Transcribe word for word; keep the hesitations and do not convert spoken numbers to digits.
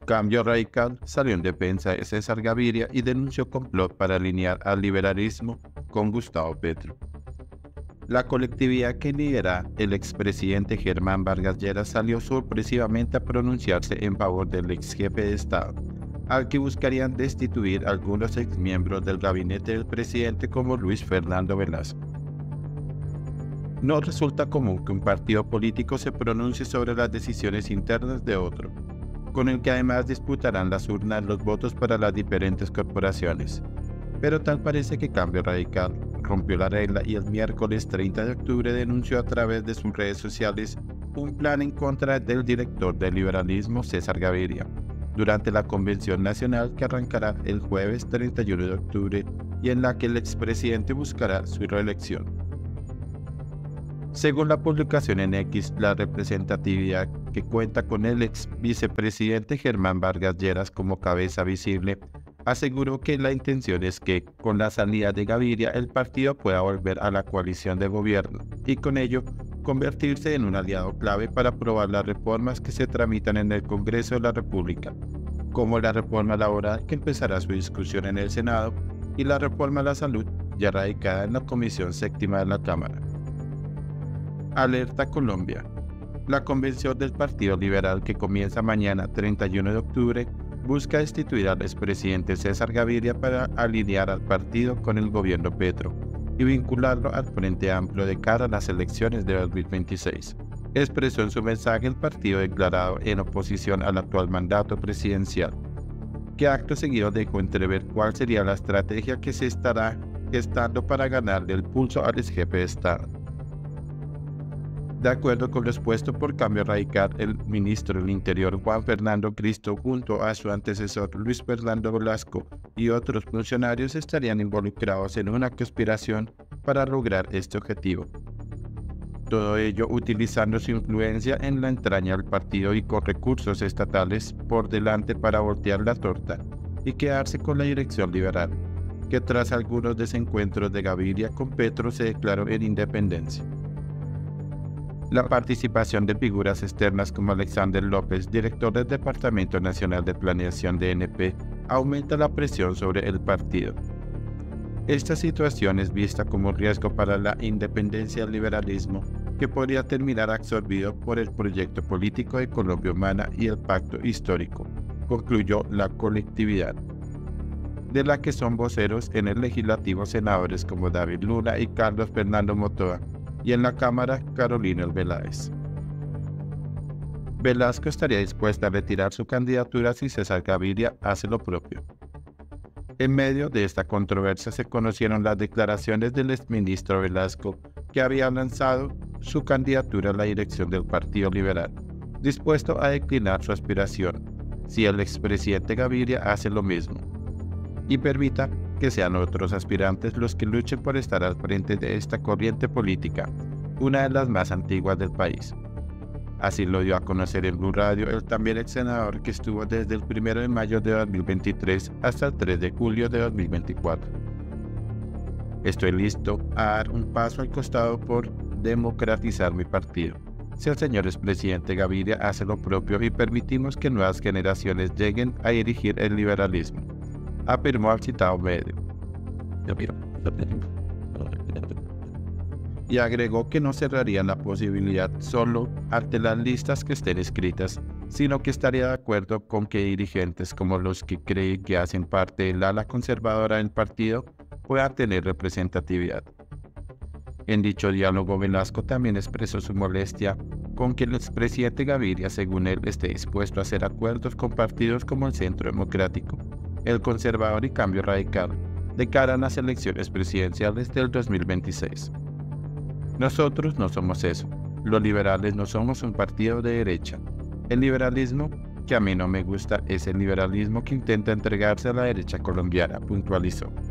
Cambio Radical salió en defensa de César Gaviria y denunció complot para alinear al liberalismo con Gustavo Petro. La colectividad que lidera el expresidente Germán Vargas Lleras salió sorpresivamente a pronunciarse en favor del ex jefe de Estado, al que buscarían destituir algunos exmiembros del gabinete del presidente como Luis Fernando Velasco. No resulta común que un partido político se pronuncie sobre las decisiones internas de otro, con el que además disputarán las urnas los votos para las diferentes corporaciones. Pero tal parece que Cambio Radical rompió la regla y el miércoles treinta de octubre denunció a través de sus redes sociales un plan en contra del director del liberalismo César Gaviria, durante la convención nacional que arrancará el jueves treinta y uno de octubre y en la que el expresidente buscará su reelección. Según la publicación en X, la representatividad que cuenta con el ex vicepresidente Germán Vargas Lleras como cabeza visible, aseguró que la intención es que, con la salida de Gaviria, el partido pueda volver a la coalición de gobierno y con ello convertirse en un aliado clave para aprobar las reformas que se tramitan en el Congreso de la República, como la reforma laboral que empezará su discusión en el Senado y la reforma a la salud ya radicada en la Comisión Séptima de la Cámara. Alerta Colombia. La convención del Partido Liberal que comienza mañana treinta y uno de octubre busca destituir al expresidente César Gaviria para alinear al partido con el gobierno Petro y vincularlo al Frente Amplio de cara a las elecciones de dos mil veintiséis. Expresó en su mensaje el partido declarado en oposición al actual mandato presidencial, que acto seguido dejó entrever cuál sería la estrategia que se estará gestando para ganarle el pulso al ex jefe de Estado. De acuerdo con lo expuesto por Cambio Radical, el ministro del Interior Juan Fernando Cristo junto a su antecesor Luis Fernando Velasco y otros funcionarios estarían involucrados en una conspiración para lograr este objetivo. Todo ello utilizando su influencia en la entraña del partido y con recursos estatales por delante para voltear la torta y quedarse con la dirección liberal, que tras algunos desencuentros de Gaviria con Petro se declaró en independencia. La participación de figuras externas como Alexander López, director del Departamento Nacional de Planeación de N P, aumenta la presión sobre el partido. Esta situación es vista como un riesgo para la independencia del liberalismo, que podría terminar absorbido por el proyecto político de Colombia Humana y el pacto histórico, concluyó la colectividad, de la que son voceros en el legislativo senadores como David Luna y Carlos Fernando Motoa, y en la Cámara Carolina Veláez. Velasco estaría dispuesta a retirar su candidatura si César Gaviria hace lo propio. En medio de esta controversia se conocieron las declaraciones del exministro Velasco, que había lanzado su candidatura a la dirección del Partido Liberal, dispuesto a declinar su aspiración si el expresidente Gaviria hace lo mismo, y permita que sean otros aspirantes los que luchen por estar al frente de esta corriente política, una de las más antiguas del país. Así lo dio a conocer en Blue Radio el también ex senador que estuvo desde el primero de mayo de dos mil veintitrés hasta el tres de julio de dos mil veinticuatro. Estoy listo a dar un paso al costado por democratizar mi partido. Si el señor expresidente Gaviria hace lo propio y permitimos que nuevas generaciones lleguen a dirigir el liberalismo, afirmó al citado medio. Y agregó que no cerrarían la posibilidad solo ante las listas que estén escritas, sino que estaría de acuerdo con que dirigentes como los que creen que hacen parte del ala conservadora del partido puedan tener representatividad. En dicho diálogo, Velasco también expresó su molestia con que el expresidente Gaviria, según él, esté dispuesto a hacer acuerdos con partidos como el Centro Democrático, el Conservador y Cambio Radical, de cara a las elecciones presidenciales del dos mil veintiséis. Nosotros no somos eso. Los liberales no somos un partido de derecha. El liberalismo que a mí no me gusta es el liberalismo que intenta entregarse a la derecha colombiana, puntualizó.